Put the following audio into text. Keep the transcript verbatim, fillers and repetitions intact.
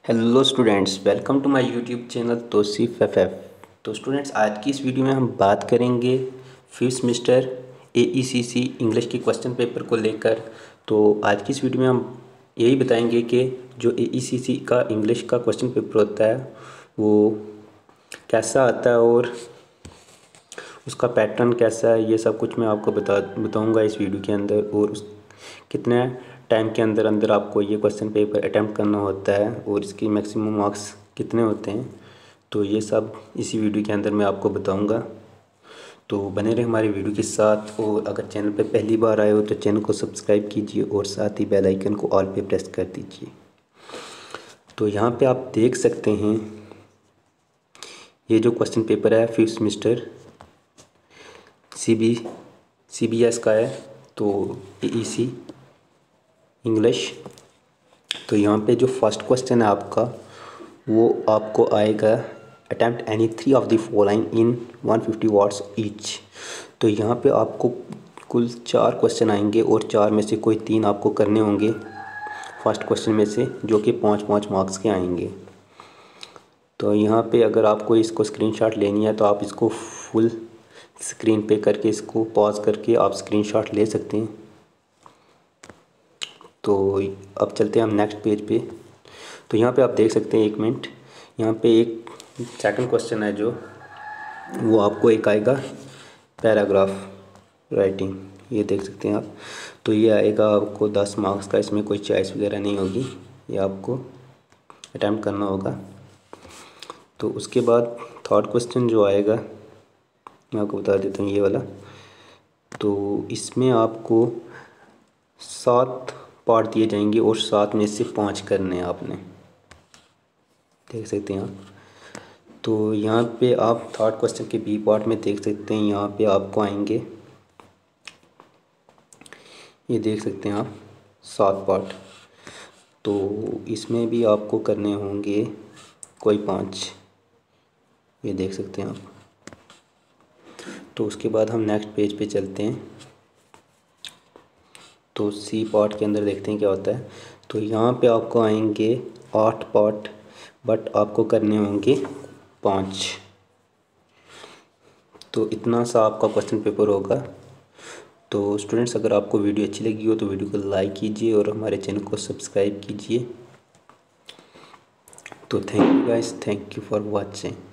Hello students, welcome to my YouTube channel Tauseef F F. तो students, आज की इस वीडियो में हम बात करेंगे fifth semester A E C C English के क्वेश्चन पेपर को लेकर। तो आज की इस वीडियो में हम यही बताएंगे कि जो ए ई सी सी का इंग्लिश का क्वेश्चन पेपर होता है वो कैसा आता है और उसका पैटर्न कैसा है, ये सब कुछ मैं आपको बता बताऊँगा इस वीडियो के अंदर। और उस कितने टाइम के अंदर अंदर आपको ये क्वेश्चन पेपर अटैम्प्ट करना होता है और इसकी मैक्सिमम मार्क्स कितने होते हैं, तो ये सब इसी वीडियो के अंदर मैं आपको बताऊंगा। तो बने रहे हमारे वीडियो के साथ। और अगर चैनल पे पहली बार आए हो तो चैनल को सब्सक्राइब कीजिए और साथ ही बेल आइकन को ऑल पे प्रेस कर दीजिए। तो यहाँ पे आप देख सकते हैं ये जो क्वेश्चन पेपर है fifth semester C B C B S का है, तो ए ई सी इंग्लिश। तो यहाँ पे जो फर्स्ट क्वेश्चन है आपका वो आपको आएगा attempt any three of the following in one fifty words each. तो यहाँ पे आपको कुल चार क्वेश्चन आएंगे और चार में से कोई तीन आपको करने होंगे फर्स्ट क्वेश्चन में से, जो कि पाँच पाँच मार्क्स के आएंगे। तो यहाँ पे अगर आपको इसको स्क्रीनशॉट लेनी है तो आप इसको फुल स्क्रीन पे करके इसको पॉज करके आप स्क्रीनशॉट ले सकते हैं। तो अब चलते हैं हम नेक्स्ट पेज पे। तो यहाँ पे आप देख सकते हैं, एक मिनट, यहाँ पे एक सेकंड क्वेश्चन है जो वो आपको एक आएगा पैराग्राफ राइटिंग, ये देख सकते हैं आप। तो ये आएगा आपको दस मार्क्स का, इसमें कोई चॉइस वगैरह नहीं होगी, ये आपको अटैम्प्ट करना होगा। तो उसके बाद थर्ड क्वेश्चन जो आएगा मैं आपको बता देता हूँ, ये वाला। तो इसमें आपको सात पार्ट दिए जाएंगे और सात में से पाँच करने हैं आपने, देख सकते हैं आप। तो यहाँ पे आप थर्ड क्वेश्चन के बी पार्ट में देख सकते हैं, यहाँ पे आपको आएंगे, ये देख सकते हैं आप, सात पार्ट। तो इसमें भी आपको करने होंगे कोई पाँच, ये देख सकते हैं आप। तो उसके बाद हम नेक्स्ट पेज पे चलते हैं। तो सी पार्ट के अंदर देखते हैं क्या होता है। तो यहाँ पे आपको आएंगे आठ पार्ट, बट आपको करने होंगे पाँच। तो इतना सा आपका क्वेश्चन पेपर होगा। तो स्टूडेंट्स, अगर आपको वीडियो अच्छी लगी हो तो वीडियो को लाइक कीजिए और हमारे चैनल को सब्सक्राइब कीजिए। तो thank you guys, thank you for watching.